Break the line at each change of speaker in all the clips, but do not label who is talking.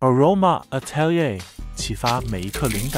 Aroma Atelier 启发每一刻灵感。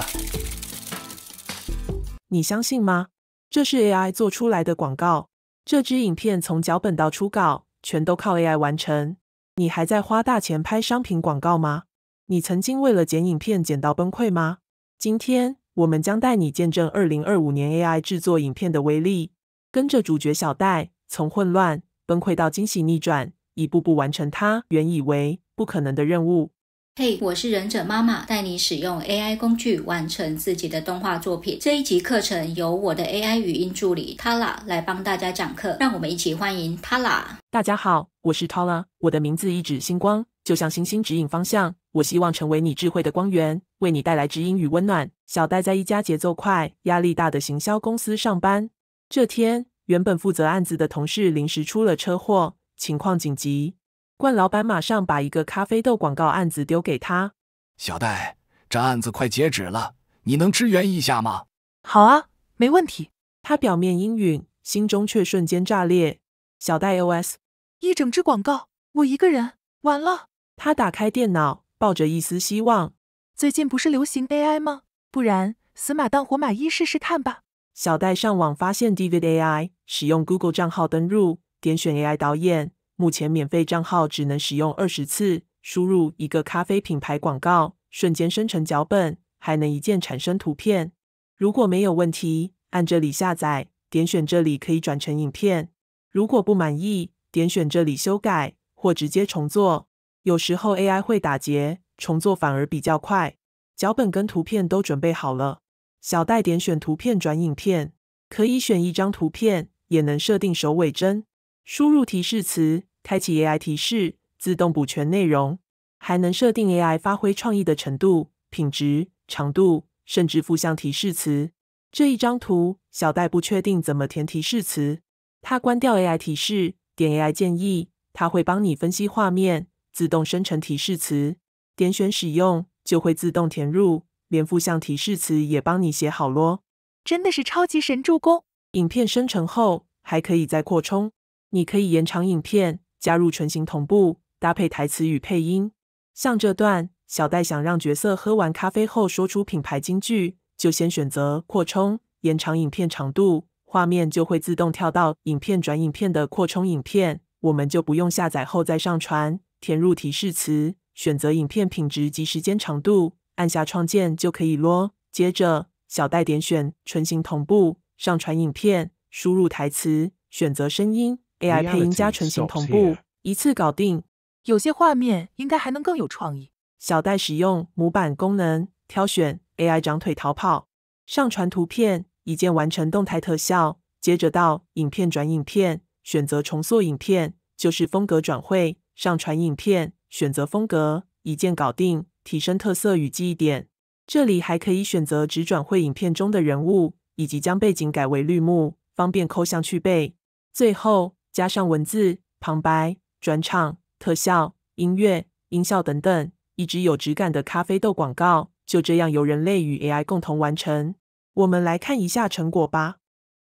你相信吗？这是 AI 做出来的广告。这支影片从脚本到初稿，全都靠 AI 完成。你还在花大钱拍商品广告吗？你曾经为了剪影片剪到崩溃吗？今天，我们将带你见证2025年 AI 制作影片的威力。跟着主角小戴，从混乱、崩溃到惊喜逆转，一步步完成他原以为不可能的任务。
嘿，我是忍者妈妈，带你使用 AI 工具完成自己的动画作品。这一集课程由我的 AI 语音助理 Tala 来帮大家讲课，让我们一起欢迎 Tala。
大家好，我是 Tala， 我的名字一指星光，就像星星指引方向。我希望成为你智慧的光源，为你带来指引与温暖。小戴在一家节奏快、压力大的行销公司上班。这天，原本负责案子的同事临时出了车祸，情况紧急。冠老板马上把一个咖啡豆广告案子丢给他。
小戴，这案子快截止了，你能支援一下吗？
好啊，没问题。
他表面应允，心中却瞬间炸裂。小戴 OS：
一整支广告，我一个人，完了。
他打开电脑，抱着一丝希望。
最近不是流行 AI 吗？不然死马当活马医试试看吧。
小戴上网发现 David AI， 使用 Google 账号登入，点选 AI 导演。目前免费账号只能使用20次，输入一个咖啡品牌广告，瞬间生成脚本，还能一键产生图片。如果没有问题，按这里下载，点选这里可以转成影片。如果不满意，点选这里修改，或直接重做。有时候 AI 会打结，重做反而比较快。脚本跟图片都准备好了，小戴点选图片转影片，可以选一张图片，也能设定首尾帧。输入提示词，开启 AI 提示，自动补全内容，还能设定 AI 发挥创意的程度、品质、长度，甚至附上提示词。这一张图，小戴不确定怎么填提示词，他关掉 AI 提示，点 AI 建议，它会帮你分析画面，自动生成提示词。点选使用，就会自动填入，连附上提示词也帮你写好咯。
真的是超级神助攻。
影片生成后，还可以再扩充。你可以延长影片，加入纯形同步，搭配台词与配音。像这段，小戴想让角色喝完咖啡后说出品牌金句，就先选择扩充，延长影片长度，画面就会自动跳到影片转影片的扩充影片，我们就不用下载后再上传。填入提示词，选择影片品质及时间长度，按下创建就可以咯。接着，小戴点选纯形同步，上传影片，输入台词，选择声音。AI 配音加纯形同步，一次搞定。
有些画面应该还能更有创意。
小戴使用模板功能，挑选 AI 长腿逃跑，上传图片，一键完成动态特效。接着到影片转影片，选择重塑影片，就是风格转绘。上传影片，选择风格，一键搞定，提升特色与记忆点。这里还可以选择只转绘影片中的人物，以及将背景改为绿幕，方便抠像去背。最后加上文字、旁白、转场、特效、音乐、音效等等，一支有质感的咖啡豆广告就这样由人类与 AI 共同完成。我们来看一下成果吧。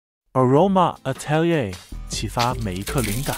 Aroma Atelier 启发每一刻灵感。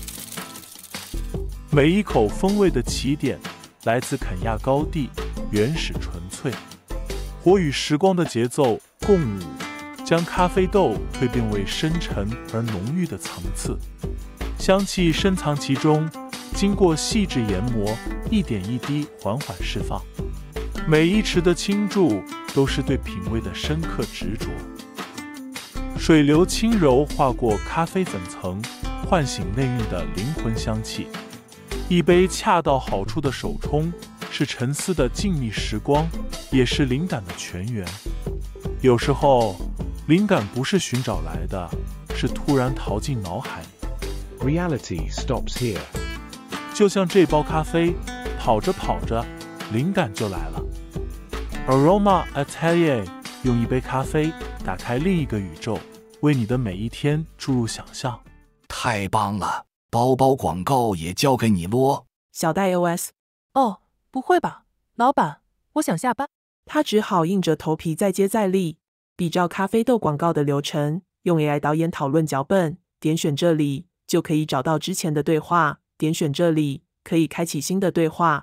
每一口风味的起点来自肯亚高地，原始纯粹。火与时光的节奏共舞，将咖啡豆蜕变为深沉而浓郁的层次，香气深藏其中，经过细致研磨，一点一滴缓缓释放。每一匙的倾注都是对品味的深刻执着。水流轻柔划过咖啡粉层，唤醒内蕴的灵魂香气。一杯恰到好处的手冲，是沉思的静谧时光，也是灵感的泉源。有时候灵感不是寻找来的，是突然逃进脑海里。
Reality stops here。
就像这包咖啡，跑着跑着灵感就来了。 Aroma Atelier 用一杯咖啡打开另一个宇宙，为你的每一天注入想象。
太棒了，包包广告也交给你咯。
小戴 OS：
哦，不会吧，老板，我想下班。
他只好硬着头皮再接再厉，比照咖啡豆广告的流程，用 AI 导演讨论脚本，点选这里就可以找到之前的对话，点选这里可以开启新的对话。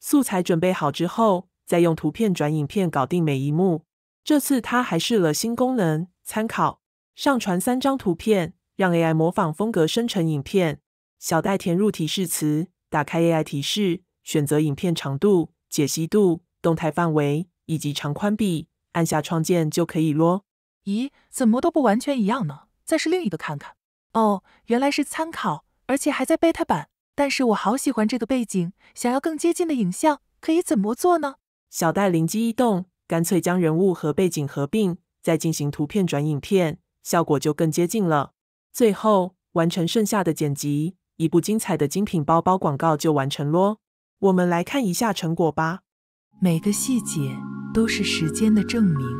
素材准备好之后，再用图片转影片搞定每一幕。这次他还试了新功能，参考上传3张图片，让 AI 模仿风格生成影片。小戴填入提示词，打开 AI 提示，选择影片长度、解析度、动态范围以及长宽比，按下创建就可以咯。
咦，怎么都不完全一样呢？再试另一个看看。哦，原来是参考，而且还在 beta 版。但是我好喜欢这个背景，想要更接近的影像，可以怎么做呢？
小戴灵机一动，干脆将人物和背景合并，再进行图片转影片，效果就更接近了。最后完成剩下的剪辑，一部精彩的精品包包广告就完成咯。我们来看一下成果吧。
每个细节都是时间的证明，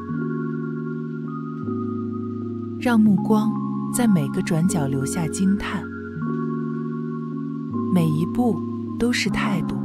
让目光在每个转角留下惊叹，每一步都是态度，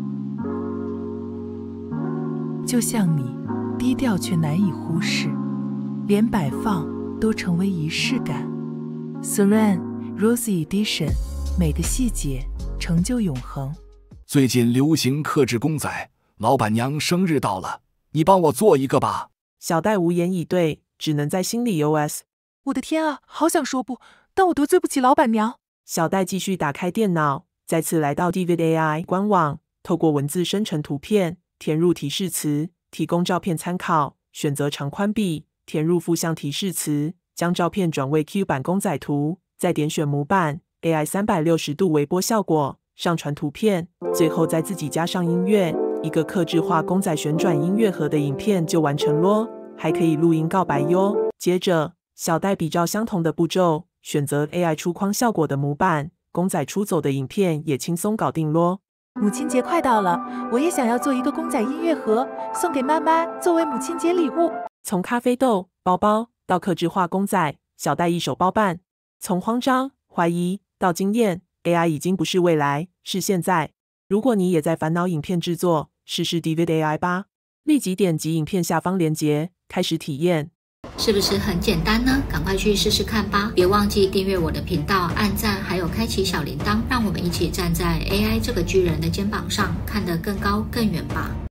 就像你低调却难以忽视，连摆放都成为仪式感。Serene Rose Edition， 每个细节成就永恒。
最近流行客制公仔，老板娘生日到了，你帮我做一个吧。
小戴无言以对，只能在心里 OS。
我的天啊，好想说不，但我得罪不起老板娘。
小戴继续打开电脑，再次来到 Divid AI 官网，透过文字生成图片，填入提示词，提供照片参考，选择长宽比，填入负向提示词，将照片转为 Q 版公仔图，再点选模板 AI 360度微波效果，上传图片，最后再自己加上音乐，一个客制化公仔旋转音乐盒的影片就完成咯，还可以录音告白哟。接着，小戴比照相同的步骤，选择 AI 出框效果的模板，公仔出走的影片也轻松搞定咯。
母亲节快到了，我也想要做一个公仔音乐盒，送给妈妈作为母亲节礼物。
从咖啡豆、包包到客制化公仔，小戴一手包办。从慌张、怀疑到经验 ，AI 已经不是未来，是现在。如果你也在烦恼影片制作，试试 Divid AI 吧。立即点击影片下方链接，开始体验。
是不是很简单呢？赶快去试试看吧！别忘记订阅我的频道、按赞，还有开启小铃铛，让我们一起站在 AI 这个巨人的肩膀上，看得更高更远吧！